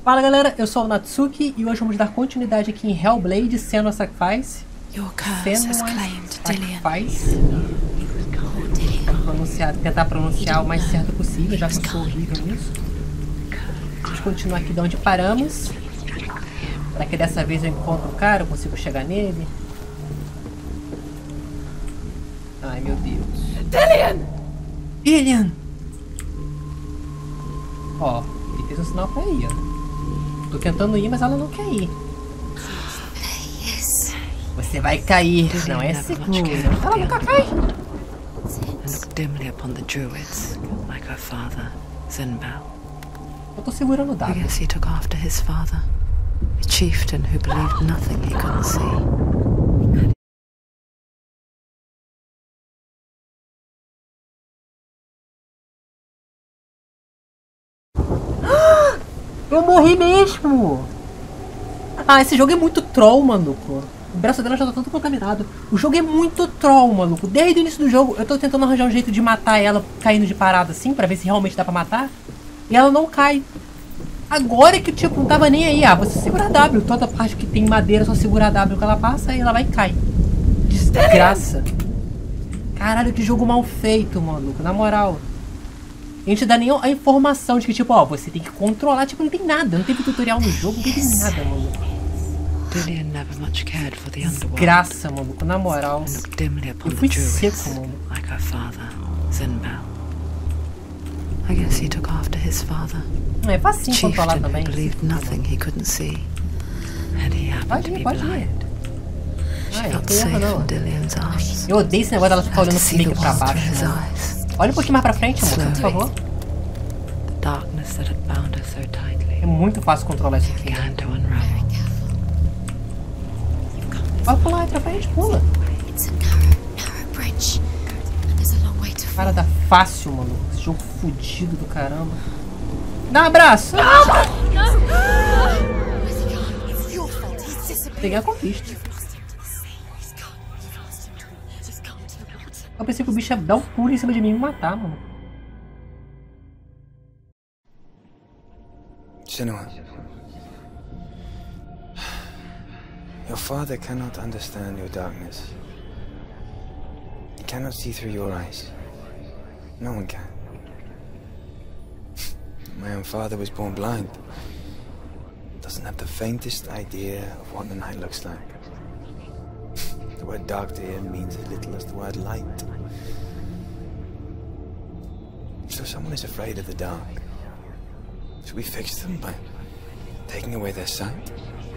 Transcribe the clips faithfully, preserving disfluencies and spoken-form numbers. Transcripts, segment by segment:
Fala galera, eu sou o Natsuki e hoje vamos dar continuidade aqui em Hellblade Senua's Sacrifice. Senua's Sacrifice. Vamos pronunciar, tentar pronunciar o mais certo possível, já que eu sou horrível nisso. Vamos continuar aqui de onde paramos. Será que dessa vez eu encontro o cara, eu consigo chegar nele? Ai meu Deus. Dillian! Dillian! Ó, ele fez um sinal pra ir, ó. Tô tentando ir, mas ela não quer ir. Você vai cair, não é seguro. Ela nunca cai. Eu tô segurando o dado. I guess he took after his father, a chieftain who believed nothing he couldn't see. Eu morri mesmo! Ah, esse jogo é muito troll, maluco. O braço dela já tá todo contaminado. O jogo é muito troll, maluco. Desde o início do jogo, eu tô tentando arranjar um jeito de matar ela caindo de parada assim, pra ver se realmente dá pra matar. E ela não cai. Agora que, tipo, não tava nem aí. Ah, você segura W. Toda parte que tem madeira, só segura W que ela passa e ela vai e cai. Desgraça. Caralho, que jogo mal feito, maluco. Na moral. A gente dá nem a informação de que, tipo, ó, você tem que controlar, tipo, não tem nada, não teve tutorial no jogo, não teve nada, maluco. Desgraça, maluco, na moral. Eu fui seco, mano. Não é facinho controlar também. Pode ir, pode ir. Ah, eu não tenho erro, não. Eu odeio esse negócio dela ficar olhando o meio pra baixo, mano. Olha um pouquinho mais pra frente, amor, por favor. É muito fácil controlar isso aqui. Vai pular aí pra frente, pula. Cara, dá fácil, mano. Esse jogo fudido do caramba. Dá um abraço! Peguei a conquista. Eu pensei que o bicho ia dar um pulo em cima de mim e me matar, mano. Senua, your father cannot understand your darkness. He cannot see through your eyes. No one can. My own father was born blind. Doesn't have the faintest idea of what the night looks like. The word dark to him means as little as the word light. So someone is afraid of the dark. Should we fix them by taking away their sight?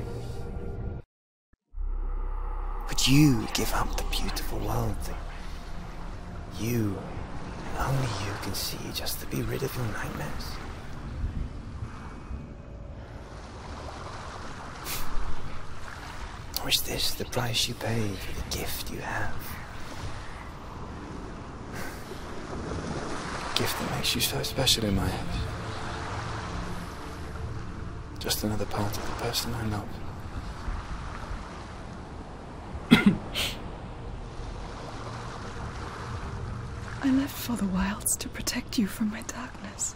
Would you give up the beautiful world that you, and only you, can see just to be rid of your nightmares? Or is this the price you pay for the gift you have? A gift that makes you so special in my eyes. Just another part of the person I love. I left for the wilds to protect you from my darkness.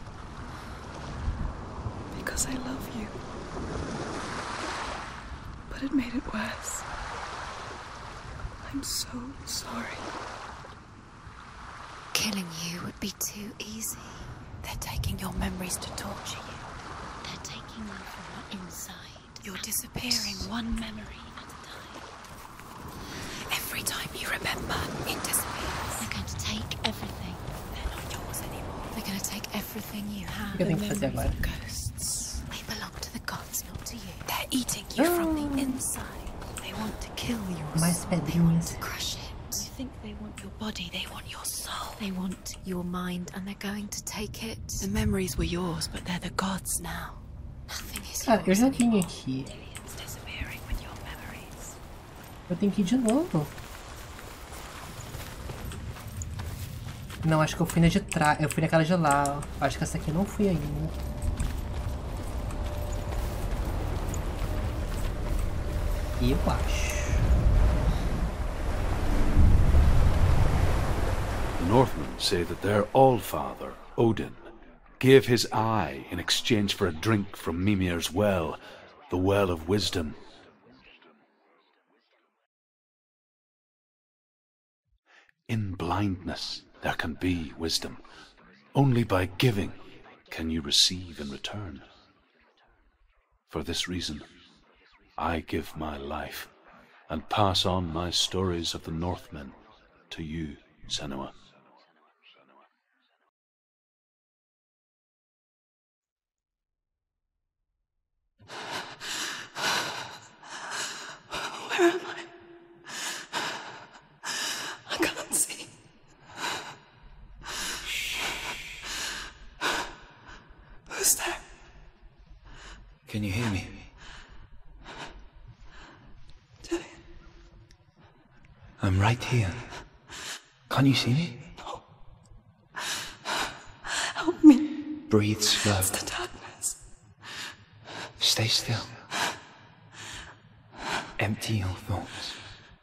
Because I love you. But it made it worse. I'm so sorry. Killing you would be too easy. They're taking your memories to torture you. They're taking you from the inside. You're disappearing one memory at a time. Every time you remember, it disappears. They're going to take everything. They're not yours anymore. They're going to take everything you have. O que eu tenho que fazer agora? Ghosts. They belong to the gods, not to you. They're eating you from the inside. They want to kill your Mais soul. They want pedrinhas. to crush it. You think they want your body, they want your soul. They want your mind, and they're going to take it. The memories were yours, but they're the gods now. Nothing is Cara, eu yours já vim anymore. aqui. It's disappearing with your memories. Eu tenho que ir de novo. Não, acho que eu fui na de trás. Eu fui naquela de lá. Ó. Acho que essa aqui não fui ainda. Eu acho. The Northmen say that their All-Father, Odin, gave his eye in exchange for a drink from Mimir's well, the well of wisdom. In blindness there can be wisdom. Only by giving can you receive in return. For this reason, I give my life and pass on my stories of the Northmen to you, Senua. Where am I? I can't see. Who's there? Can you hear me? Dillion. I'm right here. Can't you see me? No. Help me. Breathe slow. It's the darkness. Stay still. Empty your thoughts.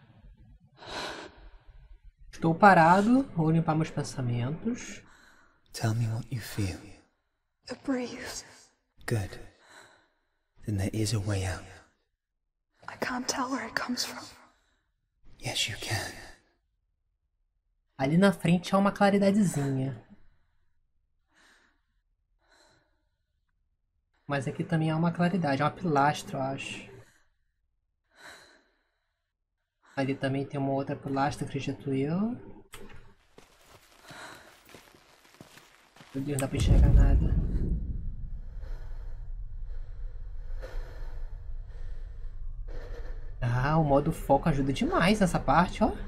Estou parado, vou limpar meus pensamentos. Tell me what you feel. The breeze. Good. Then there is a way out. I can't tell where it comes from. Yes, you can. Ali na frente há uma claridadezinha. Mas aqui também há uma claridade, é uma pilastra, eu acho. Ali também tem uma outra pilastra, acredito eu. Meu Deus, não dá pra enxergar nada. Ah, o modo foco ajuda demais nessa parte, ó.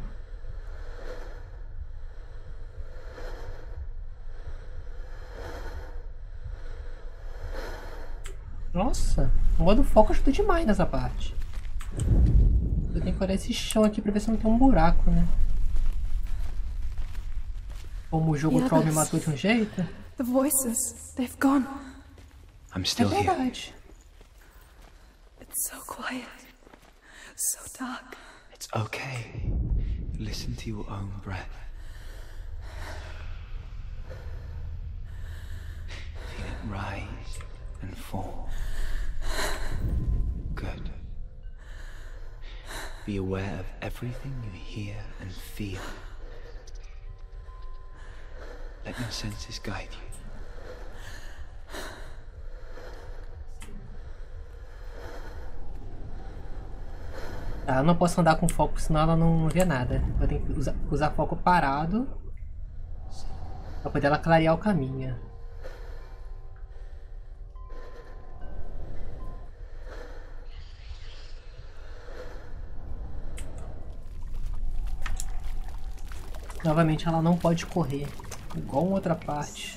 Nossa, o modo foco ajuda demais nessa parte. Eu tenho que olhar esse chão aqui pra ver se não tem um buraco, né? Como o jogo Troll me matou de um jeito. The voices, they've gone. I'm still é here. verdade. It's so quiet. So dark. It's okay. Listen to your own breath. Feel it rise and fall. Good. Be aware of everything you hear and feel. Let your senses guide you. Tá, eu não posso andar com foco, senão ela não vê nada. Eu tenho que usar, usar foco parado pra poder ela clarear o caminho. Novamente ela não pode correr, igual em outra parte.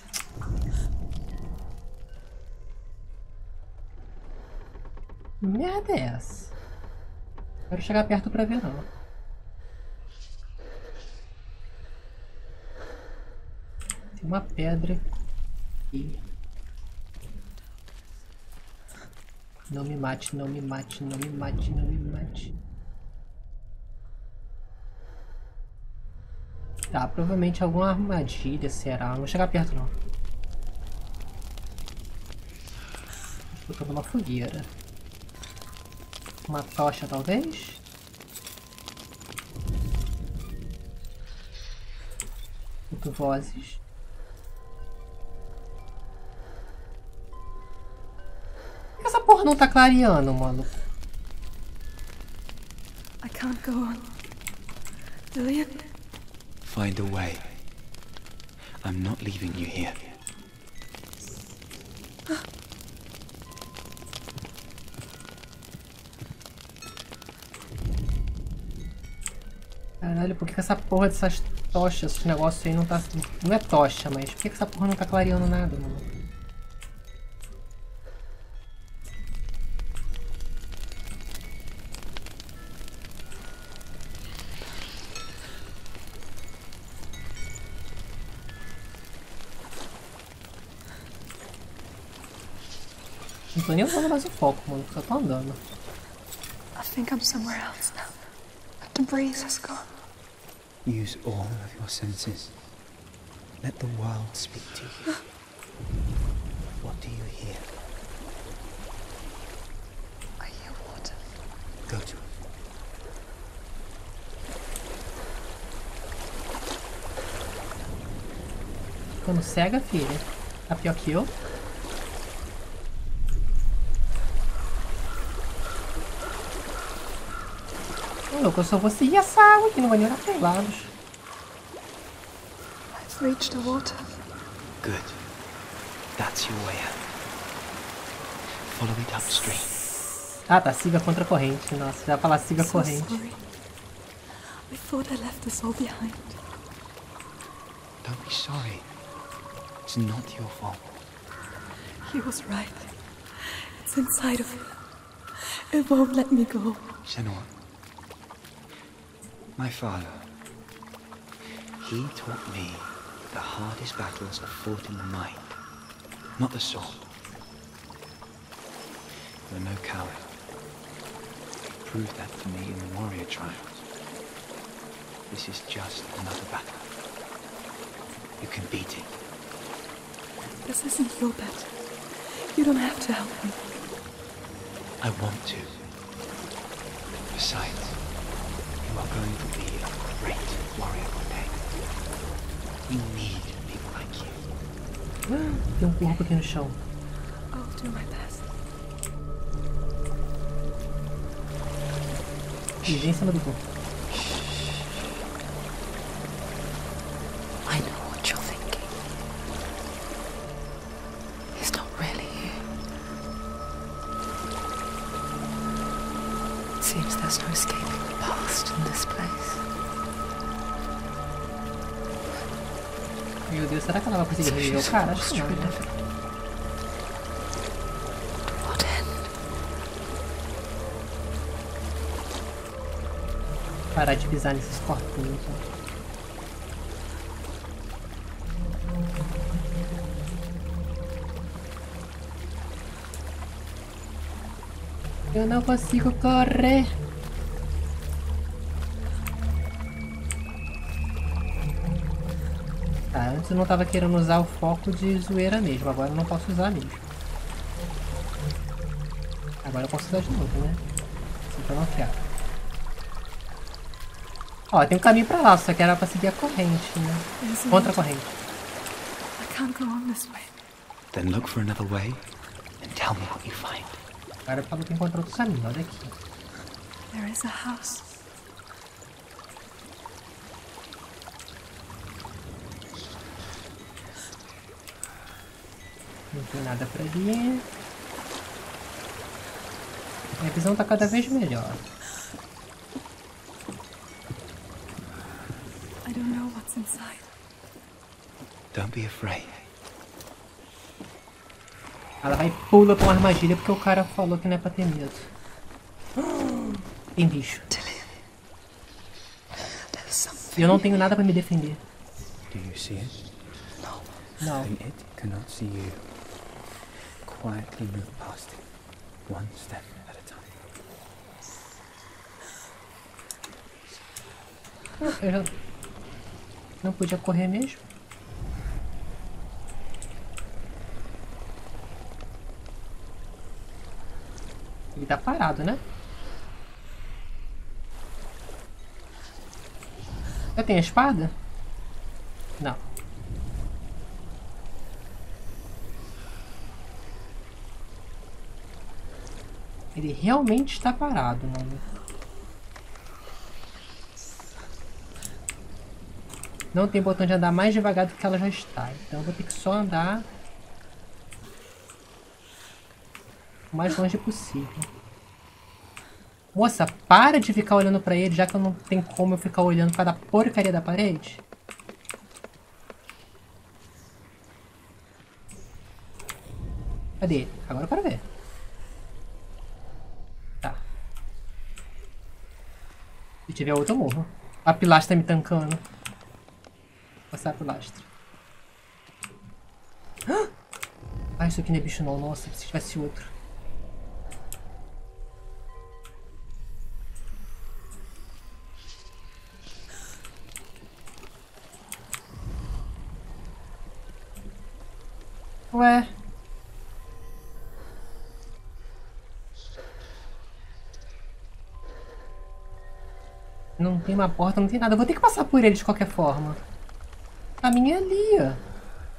Que merda é essa? Quero chegar perto pra ver não. Tem uma pedra aqui. Não me mate, não me mate, não me mate, não me mate. Tá, provavelmente alguma armadilha será. Não vou chegar perto não. Botando uma fogueira. Uma tocha talvez? Muito vozes. Por que essa porra não tá clareando, mano? I can't go on. Dillion? Find a way. I'm not leaving you here. Caralho, por que essa porra dessas tochas, esse negócio aí não tá... Não é tocha, mas por que essa porra não tá clareando nada, mano? Não tô nem usando mais o foco, mano, só tô andando. I think I'm somewhere else now. The breeze has gone. Use all of your senses. Let the world speak to you. What do you hear? I hear water. Go to it. Ficando cega, filha. Tá pior que eu. Ô, louco, eu só vou seguir essa água aqui, não vai nem olhar pros lados. I've reached the water. Good. That's your way out. Follow it upstream. Ah, tá, siga contra a corrente. Nossa, já ia falar siga a So corrente. sorry. I thought I left us all behind. Don't be sorry. It's not your fault. He was right. It's inside of him. It won't let me go. Senua. My father. He taught me the hardest battles are fought in the mind, not the sword. You're no coward. You proved that to me in the warrior trials. This is just another battle. You can beat it. This isn't your battle. You don't have to help me. I want to. Besides, you are going to be a great warrior one day. We need people like you. Tem um corpo aqui no chão. I'll do my best. E vem em cima do corpo. I know what you're thinking. He's not really here. It seems there's no escaping the past in this place. Meu Deus, será que ela vai conseguir reviver o cara? Acho que não, né? What end? Parar de pisar nesses corpinhos. Ó. Eu não consigo correr. Tá, antes eu não tava querendo usar o foco de zoeira mesmo, agora eu não posso usar mesmo. Agora eu posso usar de novo, né? Assim que eu não quero. Ó, tem um caminho pra lá, só que era pra seguir a corrente, né? Contra a corrente. I can't go on this way. Then look for another way and tell me what you find. Agora eu falo que encontrou outro caminho, olha aqui. There is a house. Não tem nada pra ali. Minha visão tá cada vez melhor. I don't know what's inside. Don't be afraid. Ela vai e pula pra uma armadilha porque o cara falou que não é pra ter medo. Tem bicho. E eu não tenho nada pra me defender. Do you see it? Não. Then it cannot see you. Quietly move past it, one step at a time. Eu já não podia correr mesmo. Ele tá parado, né? Eu tenho a espada? Não. Ele realmente está parado, mano. Não tem botão de andar mais devagar do que ela já está. Então eu vou ter que só andar o mais longe possível. Moça, para de ficar olhando pra ele, já que eu não tenho como eu ficar olhando para a porcaria da parede. Cadê ele? Agora eu quero ver. Tá. Se tiver outro eu morro. A pilastra tá me tancando. Vou passar a pilastra. Ah, isso aqui não é bicho não. Nossa, se tivesse outro. Ué. Não tem uma porta, não tem nada. Eu vou ter que passar por ele de qualquer forma. O caminho é ali, ó.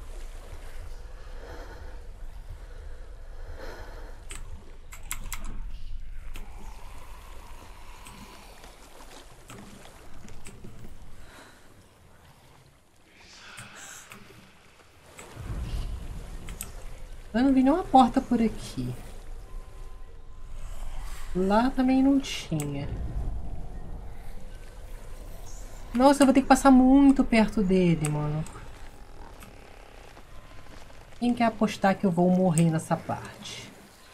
Eu não vi nenhuma porta por aqui. Lá também não tinha. Nossa, eu vou ter que passar muito perto dele, mano. Quem quer apostar que eu vou morrer nessa parte?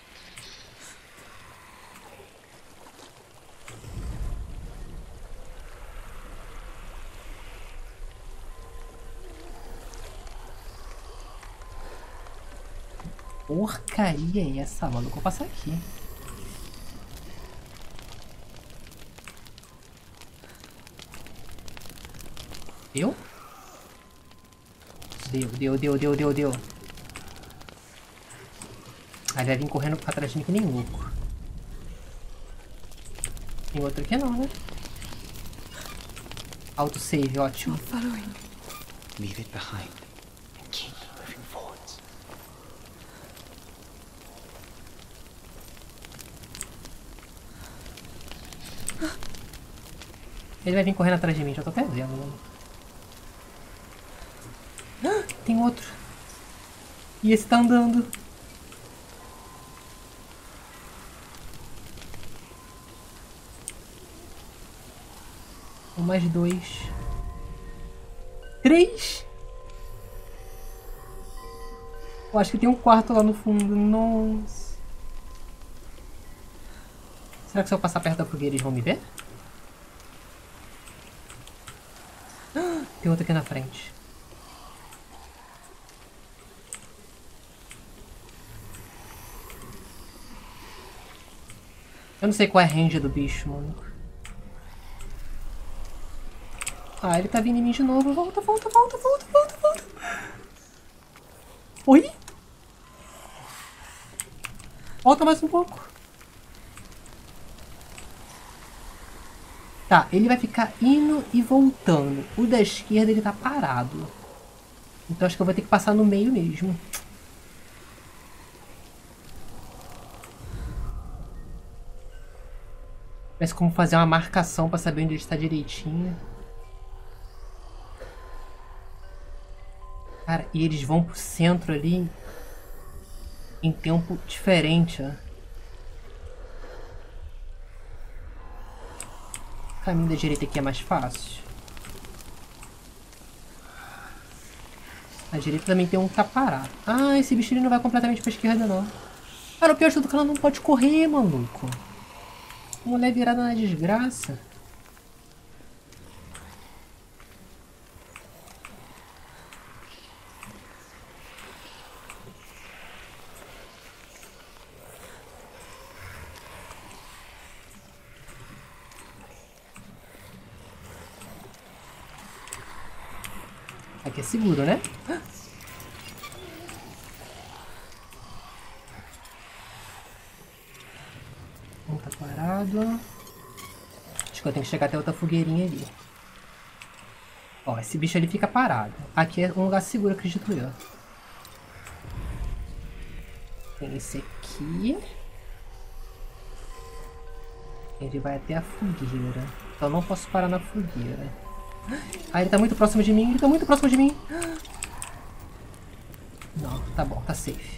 Porcaria é essa, mano? Vou passar aqui. Deu? Deu, deu, deu, deu, deu, deu. Aí vai vir correndo atrás de mim que nem louco. Tem outro aqui não, né? Autosave, ótimo. Leave it behind and keep moving forwards. Ele vai vir correndo atrás de mim, já tô até vendo, mano. Ah, tem outro. E esse tá andando. Um mais dois. Três. Eu acho que tem um quarto lá no fundo. Nossa. Será que se eu passar perto da fogueira eles vão me ver? Ah, tem outro aqui na frente. Eu não sei qual é a range do bicho, mano. Ah, ele tá vindo em mim de novo. Volta, volta, volta, volta, volta, volta. Oi? Volta mais um pouco. Tá, ele vai ficar indo e voltando. O da esquerda ele tá parado. Então acho que eu vou ter que passar no meio mesmo. Parece como fazer uma marcação pra saber onde ele está direitinho. Cara, e eles vão pro centro ali em tempo diferente, ó. O caminho da direita aqui é mais fácil. A direita também tem um que tá parado. Ah, esse bicho ele não vai completamente pra esquerda, não. Cara, o pior de tudo é que ela não pode correr, maluco. Mulher virada na desgraça. Aqui é seguro, né? Um tá parado. Acho que eu tenho que chegar até outra fogueirinha ali. Ó, esse bicho ali fica parado. Aqui é um lugar seguro, acredito eu. Tem esse aqui. Ele vai até a fogueira. Então eu não posso parar na fogueira. Ah, ele tá muito próximo de mim. Ele tá muito próximo de mim. Não, tá bom, tá safe.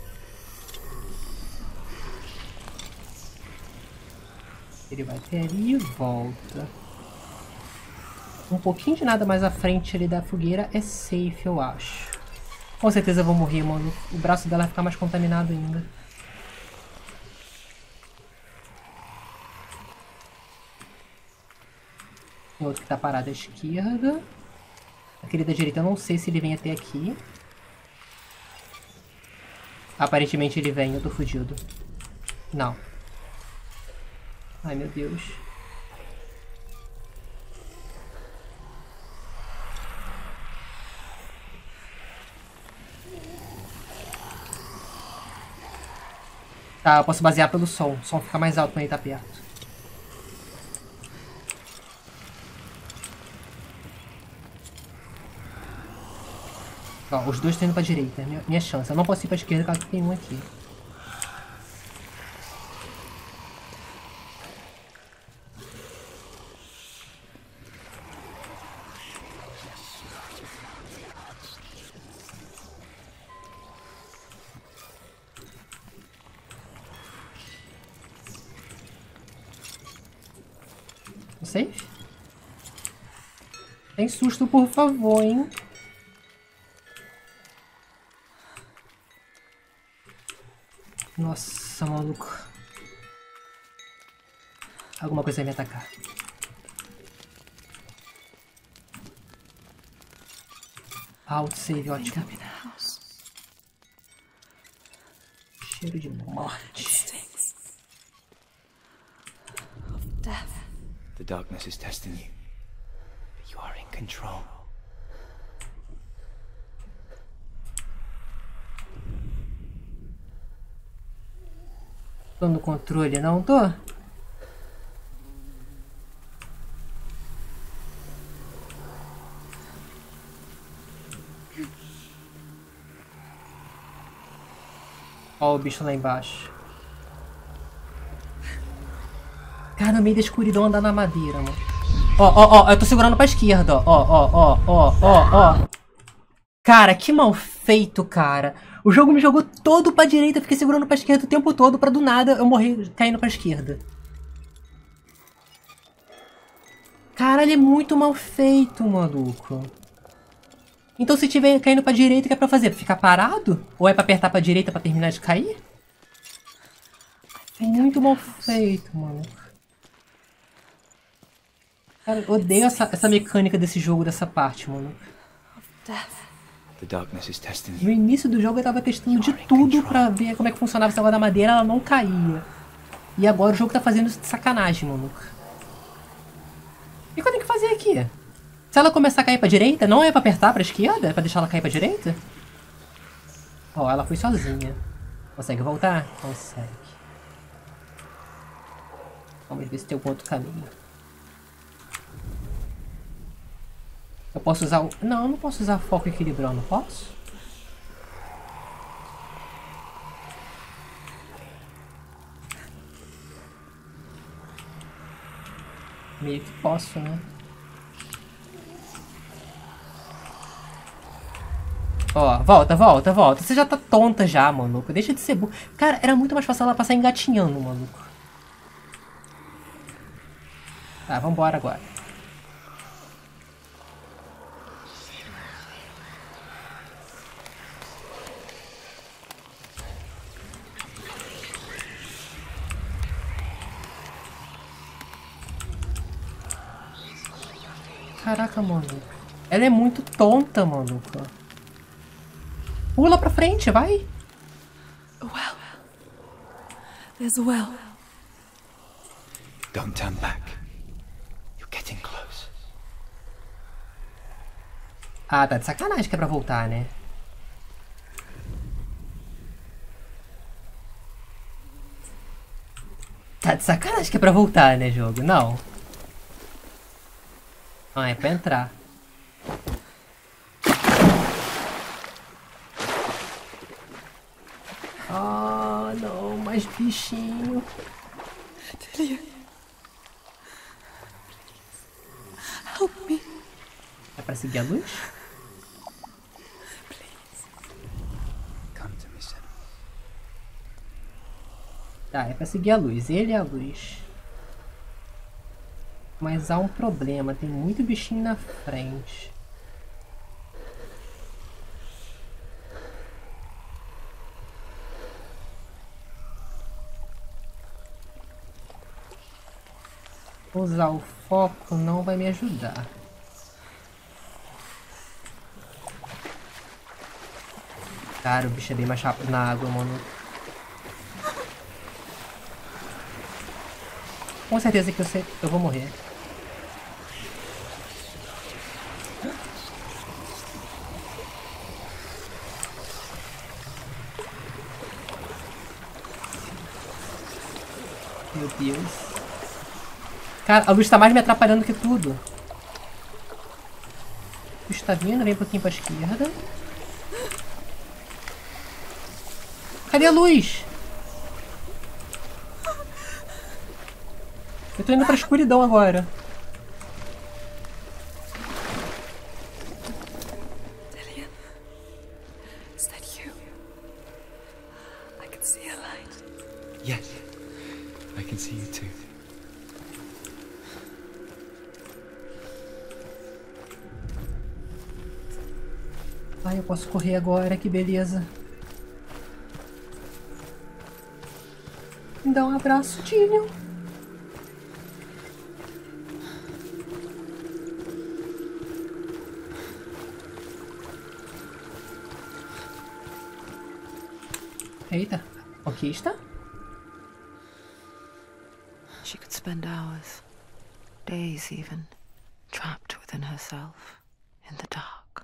Ele vai até ali e volta. Um pouquinho de nada mais à frente ali da fogueira é safe, eu acho. Com certeza eu vou morrer, mano. O braço dela vai ficar mais contaminado ainda. Tem outro que tá parado à esquerda. Aquele da direita eu não sei se ele vem até aqui. Aparentemente ele vem, eu tô fudido. Não. Ai, meu Deus. Tá, eu posso basear pelo som. O som fica mais alto quando ele tá perto. Ó, os dois estão indo pra direita. Minha, minha chance. Eu não posso ir pra esquerda, caso tem um aqui. Safe? Tem susto, por favor, hein? Nossa, maluco. Alguma coisa vai me atacar. Autosave, ótimo. Cheiro de morte. The darkness is testing you. But you are in control. Tô no controle, não tô? Ó o bicho lá embaixo. Cara, no meio da escuridão andar na madeira, mano. Ó, ó, ó, eu tô segurando pra esquerda, ó, ó, ó, ó, ó, ó. Cara, que mal feito, cara. O jogo me jogou todo pra direita, eu fiquei segurando pra esquerda o tempo todo, pra do nada eu morrer caindo pra esquerda. Caralho, é muito mal feito, maluco. Então se tiver caindo pra direita, o que é pra fazer? Ficar parado? Ou é pra apertar pra direita pra terminar de cair? É muito mal feito, maluco. Cara, eu odeio essa, essa mecânica desse jogo, dessa parte, mano. No início do jogo eu tava testando de tudo pra ver como é que funcionava esse negócio da madeira, ela não caía. E agora o jogo tá fazendo isso de sacanagem, mano. E o que eu tenho que fazer aqui? Se ela começar a cair pra direita, não é pra apertar pra esquerda? É pra deixar ela cair pra direita? Ó, ela foi sozinha. Consegue voltar? Consegue. Vamos ver se tem algum outro caminho. Eu posso usar o... Não, eu não posso usar foco equilibrando, não posso? Meio que posso, né? Ó, volta, volta, volta. Você já tá tonta já, maluco. Deixa de ser burro. Cara, era muito mais fácil ela passar engatinhando, maluco. Tá, vambora agora. Caraca, maluco. Ela é muito tonta, maluco. Pula pra frente, vai. A well. There's a well. Don't turn back. You're getting close. Ah, tá de sacanagem que é pra voltar, né? Tá de sacanagem que é pra voltar, né, jogo? Não. Ah, é pra entrar. Ah, não, mais bichinho. Delia. Help me. É pra seguir a luz? Come to me, son. Tá, é pra seguir a luz. Ele é a luz. Mas há um problema, tem muito bichinho na frente. Usar o foco não vai me ajudar. Cara, o bicho é bem mais rápido na água, mano. Com certeza que eu, sei, eu vou morrer. Meu Deus. Cara, a luz tá mais me atrapalhando que tudo. O bicho tá vindo, vem um pouquinho pra esquerda. Cadê a luz? Eu tô indo pra escuridão agora. Dillian, is that you? I can see a light. Yes, I can see you too. Ai, eu posso correr agora, que beleza. Me dá um abraço, Dillian. Eita, conquista? She could spend hours, days even, trapped within herself, in the dark.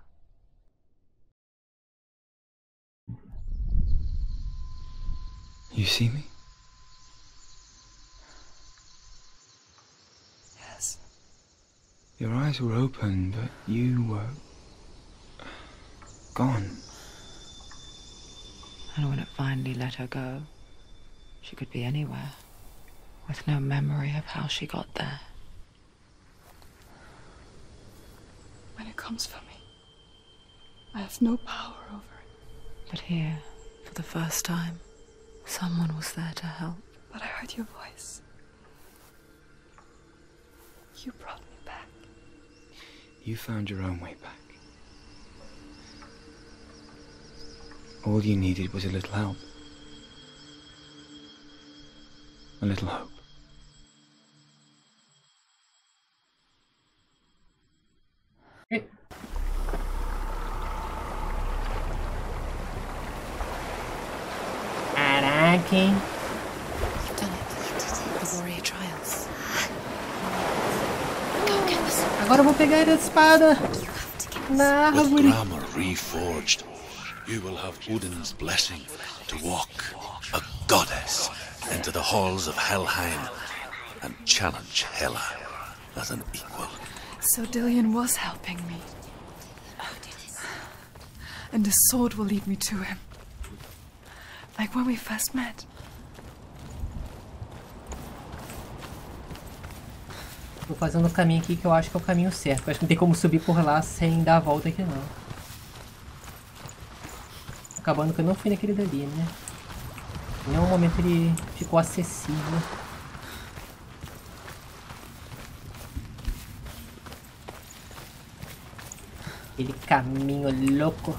You see me? Yes. Your eyes were open, but you were gone. And when it finally let her go, she could be anywhere, with no memory of how she got there. When it comes for me, I have no power over it. But here, for the first time, someone was there to help. But I heard your voice. You brought me back. You found your own way back. All you needed was a little help. A little hope. Caraca, hein? You've done it. You did it. The warrior trials. Go get the sword. Agora eu vou pegar a espada You have to get the na With árvore. glamour reforged, you will have Odin's blessing to walk, a goddess, into the halls of Helheim and challenge Hela as an equal. So Dillian was helping me. And the sword will lead me to him. Like when we first met. Tô fazendo o caminho aqui que eu acho que é o caminho certo. Eu acho que não tem como subir por lá sem dar a volta aqui não. Acabando que eu não fui naquele dali, né? Em nenhum momento ele ficou acessível. Aquele caminho louco.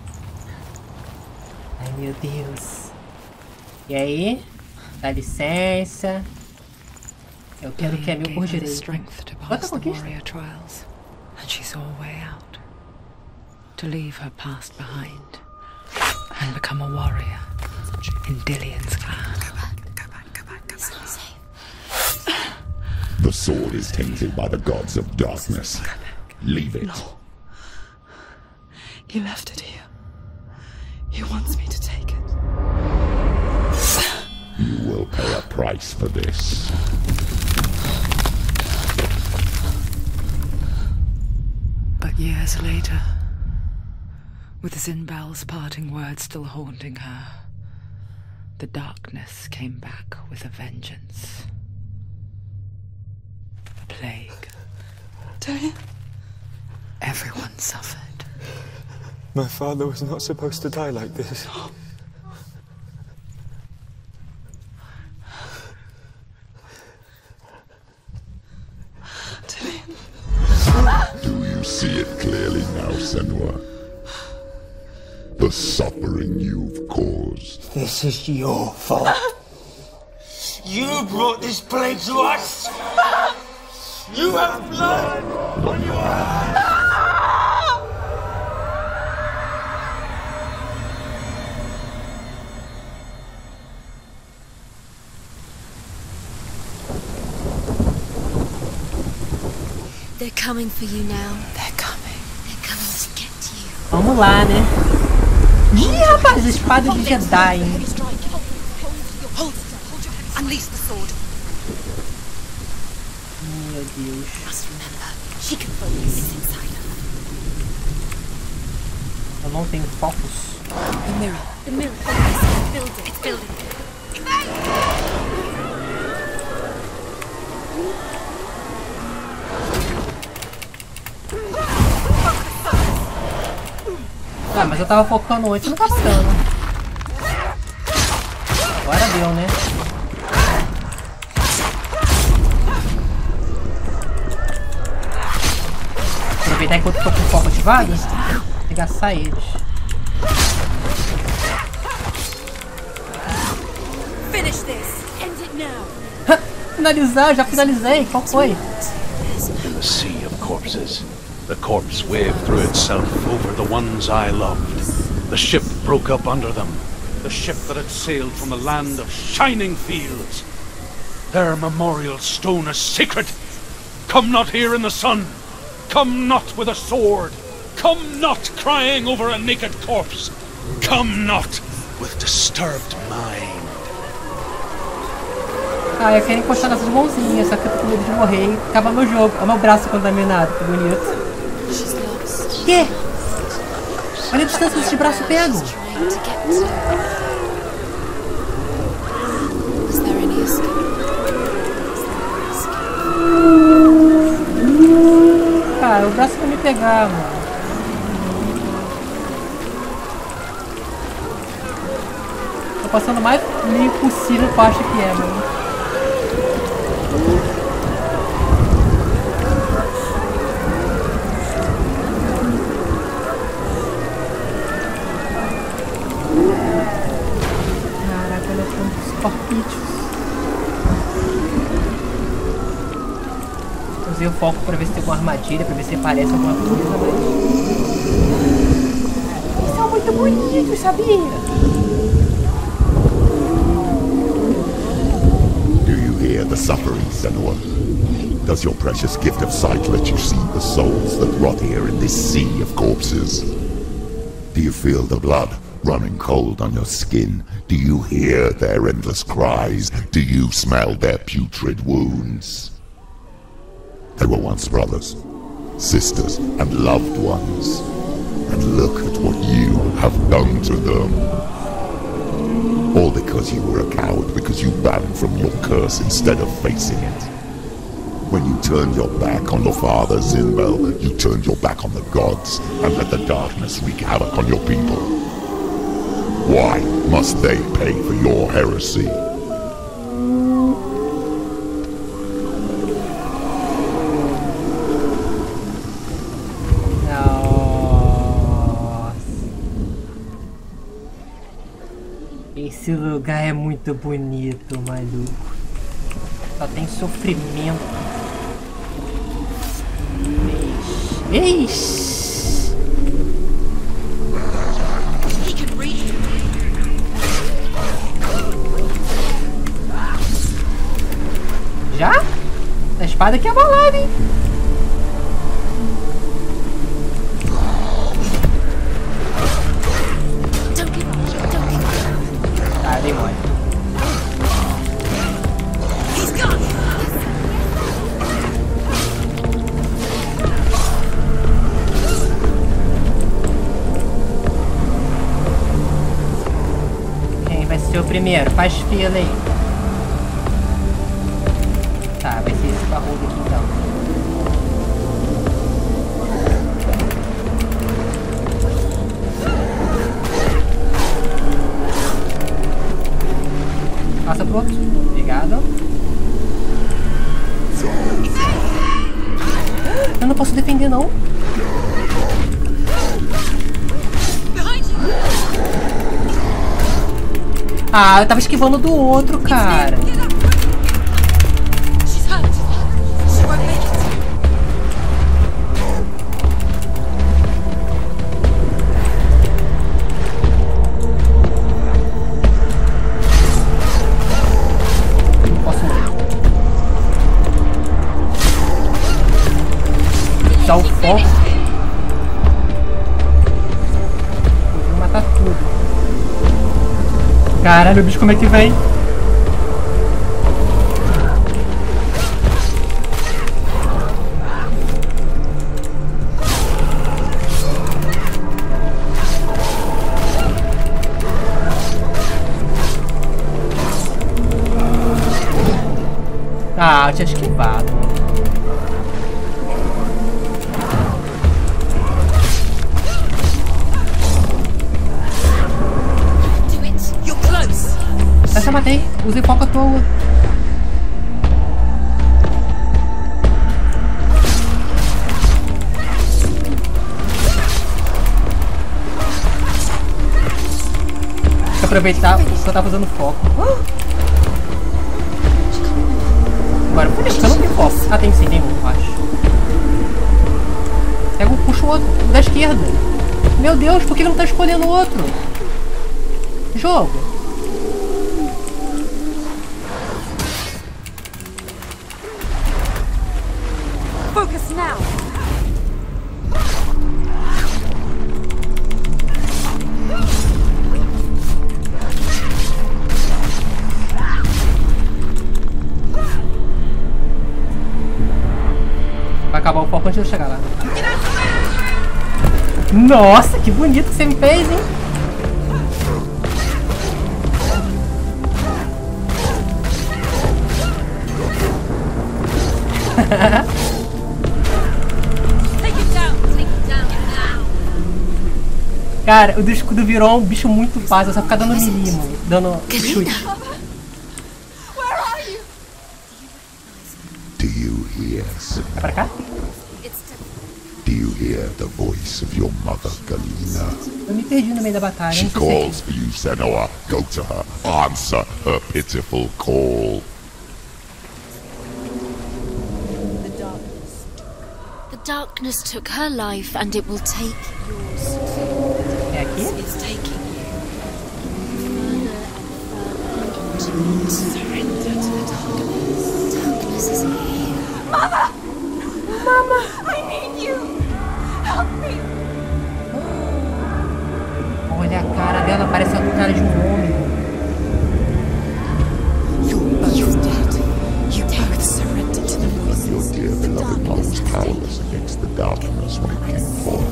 Ai meu Deus. E aí? Dá licença. Eu quero que é meu por direito. Strength to Quanta pass the conquista? warrior trials, and she saw a way out. To leave her past behind and become a warrior in Dillian's clan. The sword is tainted by the gods of darkness. Leave it. No. He left it here. He wants me to take it. You will pay a price for this. But years later, with Zinbal's parting words still haunting her, the darkness came back with a vengeance. A plague. Dillian? Everyone suffered. My father was not supposed to die like this. Dillian? Do you see it clearly now, Senua? The suffering you've caused. This is your fault. You brought this plague to us. You have blood on your hands. They're coming for you now. They're coming. They're coming to get to you. Vamos lá, né? Ih, rapaz, espada de Jedi, hein? Hold it. Unleash the sword. Meu Deus. Must remember, she can focus it inside her. Eu não tenho focos. The mirror. The mirror. building. It's building. Ah, mas eu tava focando antes e não tava dando. Agora deu, né? Aproveitar enquanto eu tô com o foco ativado, arregaçar eles. Finish this. End it now. Finalizar, já finalizei. Qual foi? In the sea of corpses, the corpse waved through itself over the ones I loved. The ship broke up under them. The ship that had sailed from the land of shining fields. Their memorial stone is sacred. Come not here in the sun. Come not with a sword. Come not crying over a naked corpse. Come not with disturbed mind. Ah, eu quero encostar nessas mãozinhas, só que eu tô com medo de morrer e acabar meu jogo. Olha meu braço contaminado, que bonito. Que? Olha a distância que esse braço pega. Cara, o braço vai me pegar, mano. Tô passando o mais meio possível que eu acho que é, mano. Caraca, olha quantos corpídeos. Usei o foco pra ver se tem alguma armadilha, pra ver se aparece alguma coisa, mas... Eles são muito bonitos, sabia? Hear the suffering, Senua. Does your precious gift of sight let you see the souls that rot here in this sea of corpses? Do you feel the blood running cold on your skin? Do you hear their endless cries? Do you smell their putrid wounds? They were once brothers, sisters, and loved ones. And look at what you have done to them. All because you were a coward, because you ran from your curse instead of facing it. When you turned your back on your father, Zinbel, you turned your back on the gods and let the darkness wreak havoc on your people. Why must they pay for your heresy? Esse lugar é muito bonito, maluco. Só tem sofrimento. Ixi. Já? A espada aqui é bolada, hein? Ah, dei mole. Quem vai ser o primeiro? Faz fila aí. Tá, vai ser esse barulho aqui então. Passa pro outro. Obrigado. Eu não posso defender, não. Ah, eu tava esquivando do outro, cara. Dá o foco. Vou matar tudo. Caralho, o bicho como é que vem? Ah, eu tinha esquivado. Essa eu matei. Usei foco à toa. Deixa eu aproveitar que eu tava usando foco. Agora, por que eu não tenho foco? Ah, tem sim, tem um, eu acho. Pega um, puxa o outro, o da esquerda. Meu Deus, por que ele não tá escolhendo o outro? Jogo. Focus now. Vai acabar o foco antes de eu chegar lá. Nossa, que bonito que você me fez, hein? Cara, o do escudo virou um bicho muito fácil, só ficar dando milimo, dando chute. Do you hear? Vai pra cá? Do you hear the voice of your mother, Galena? Eu me perdi no meio da batalha. She Não sei calls se... for you, Senua. Go to her. Answer her pitiful call. The darkness took her life, and it will take yours. É aqui? It's taking you further and further into surrender to the darkness. Darkness is here. Mother! Mama! I need you! Help me! Olha a cara dela, parece a cara de um homem. You're dead. You both surrendered to the voices. Your dear beloved mother was powerless against the darkness when it came forth.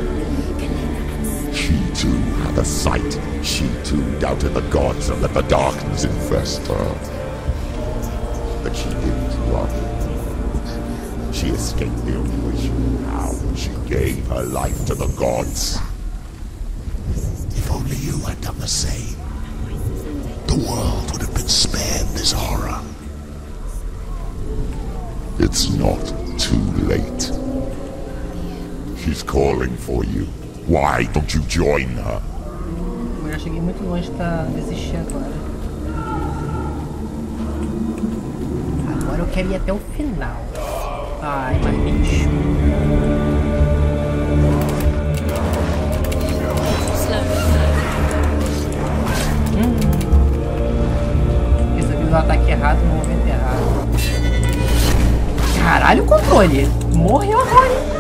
She too had a sight. She too doubted the gods and let the darkness infest her. But she didn't run. She escaped the only way she knew how. She gave her life to the gods. If only you had done the same, the world would have been spared this horror. It's not too late. She's calling for you. Why don't you join her? Eu já cheguei muito longe pra desistir agora. Agora eu quero ir até o final. Ai, mas bicho. Hum. Resolvi usar o ataque errado no momento errado. Caralho, o controle! Morreu agora, hein?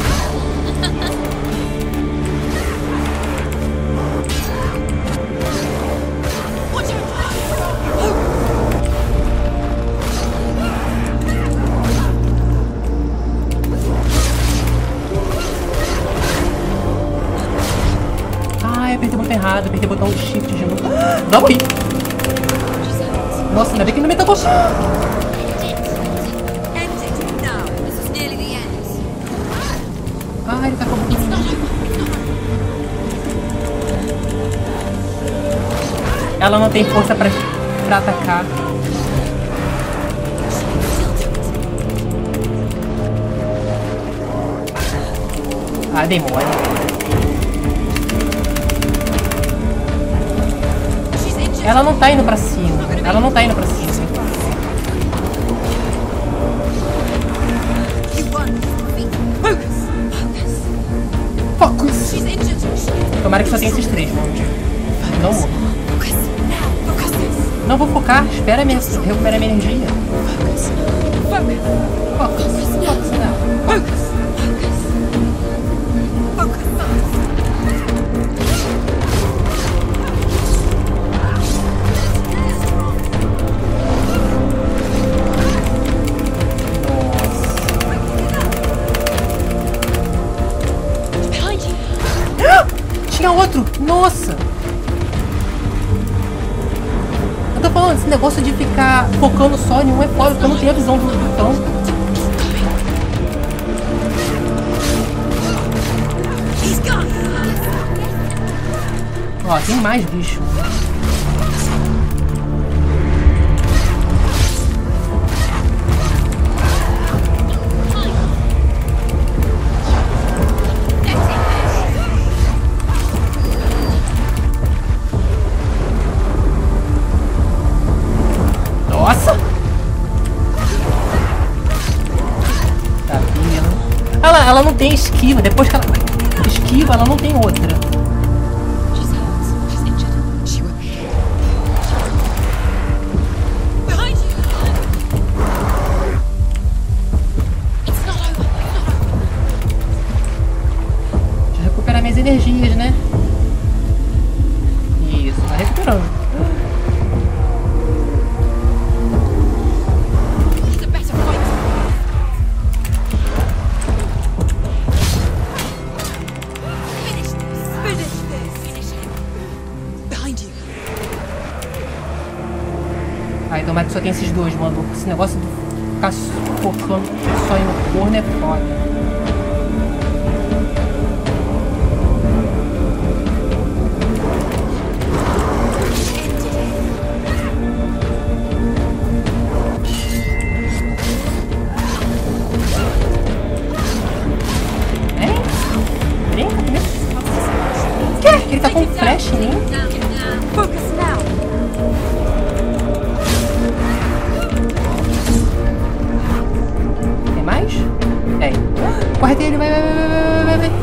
Ai, apertei o botão errado, apertei o botão shift de novo. Não morri! Nossa, ainda bem que não me tocou. Ah, ele tá com muito. Ela não tem força pra, pra atacar. Ah, dei mole. Ela não tá indo pra cima. Ela não tá indo pra cima. Focus! Tomara que só tenha esses três, mano. Não morro. Não vou focar, espera minha, recuperar minha energia. Focus! Focus! Não. Focus! Tinha outro! Nossa! Eu tô falando Mano, esse negócio de ficar focando só em um é foda, porque eu não tenho a visão do botão. Ó, tem mais bicho. Nossa! Tá vendo? Ela, ela não tem esquiva. Depois que ela esquiva, ela não tem outra. Deixa eu recuperar minhas energias, né? Isso, tá recuperando. Ai, tomara que só tem esses dois, mano. Esse negócio de ficar focando só em um corno é foda. É? Brinca comigo? O quê? Ele tá com flash em mim? Focus now. Mais? É. Corre dele, vai, vai, vai, vai, vai.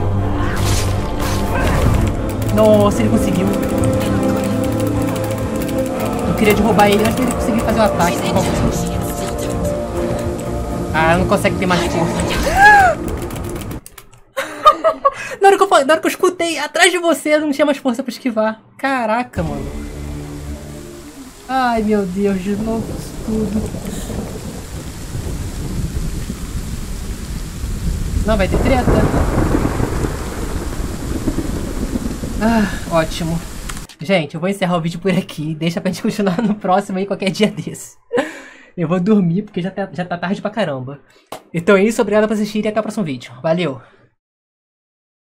Nossa, ele conseguiu. Eu queria derrubar ele, mas ele conseguiu fazer o ataque. Ah, não consegue ter mais força. na, hora que eu, na hora que eu escutei atrás de você, eu não tinha mais força pra esquivar. Caraca, mano. Ai, meu Deus, de novo isso tudo. Não, vai ter treta. Ah, ótimo. Gente, eu vou encerrar o vídeo por aqui. Deixa pra gente continuar no próximo aí, qualquer dia desse. Eu vou dormir porque já tá, já tá tarde pra caramba. Então é isso, obrigado por assistir e até o próximo vídeo. Valeu!